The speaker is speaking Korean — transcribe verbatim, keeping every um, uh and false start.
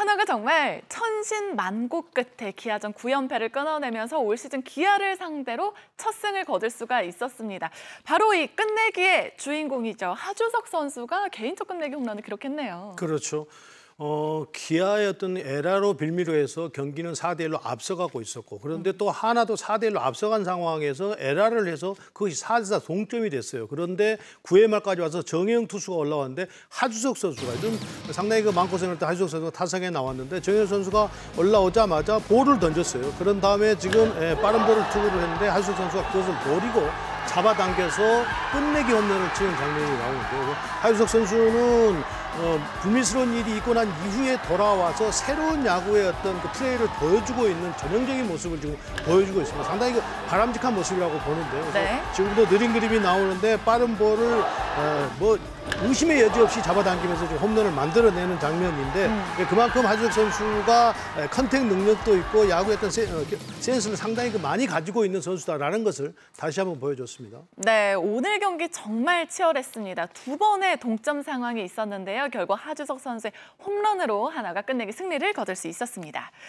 하나가 정말 천신만고 끝에 기아전 구 연패를 끊어내면서 올 시즌 기아를 상대로 첫 승을 거둘 수가 있었습니다. 바로 이 끝내기의 주인공이죠. 하주석 선수가 개인적 끝내기 홈런을 기록했네요. 그렇죠. 어, 기아의 어떤 에라로 빌미로 해서 경기는 사 대 일로 앞서가고 있었고, 그런데 또 하나도 사 대 일로 앞서간 상황에서 에라를 해서 그것이 사 대 사 동점이 됐어요. 그런데 구 회 말까지 와서 정혜영 투수가 올라왔는데 하주석 선수가 좀 상당히 그 마음고생을 했던 하주석 선수가 타석에 나왔는데 정혜영 선수가 올라오자마자 볼을 던졌어요. 그런 다음에 지금 빠른 볼을 투구를 했는데 하주석 선수가 그것을 노리고 잡아당겨서 끝내기 홈런을 치는 장면이 나오는데요. 하주석 선수는 어, 불미스러운 일이 있고 난 이후에 돌아와서 새로운 야구의 어떤 그 플레이를 보여주고 있는 전형적인 모습을 지금 보여주고 있습니다. 상당히 그 바람직한 모습이라고 보는데요. 그래서 네. 지금도 느린 그림이 나오는데 빠른 볼을 어, 뭐 의심의 여지 없이 잡아당기면서 지금 홈런을 만들어내는 장면인데 음. 그만큼 하주석 선수가 컨택 능력도 있고 야구의 어떤 센스를 상당히 많이 가지고 있는 선수다라는 것을 다시 한번 보여줬습니다. 네, 오늘 경기 정말 치열했습니다. 두 번의 동점 상황이 있었는데요. 결국 하주석 선수의 홈런으로 하나가 끝내기 승리를 거둘 수 있었습니다.